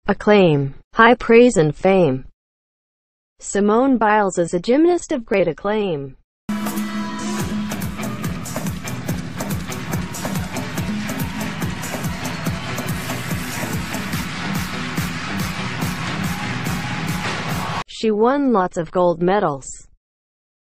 acclaim, high praise and fame. Simone Biles is a gymnast of great acclaim. She won lots of gold medals.